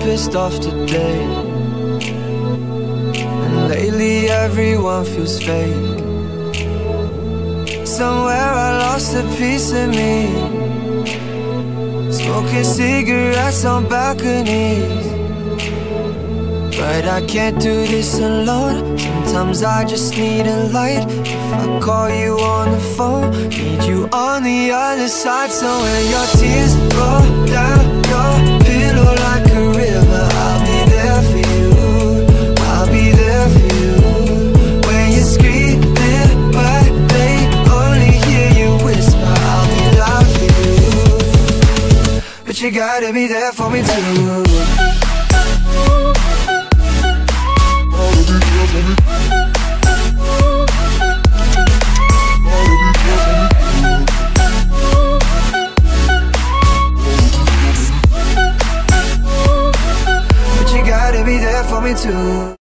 pissed off today, and lately everyone feels fake. Somewhere I lost a piece of me, smoking cigarettes on balconies. But I can't do this alone. Sometimes I just need a light. If I call you on the phone, need you on the other side. So when your tears roll down your pillow like a river, I'll be there for you, I'll be there for you. When you're screaming but they only hear you whisper, I'll be loud for you. But you gotta be there for me too. But you gotta be there for me too.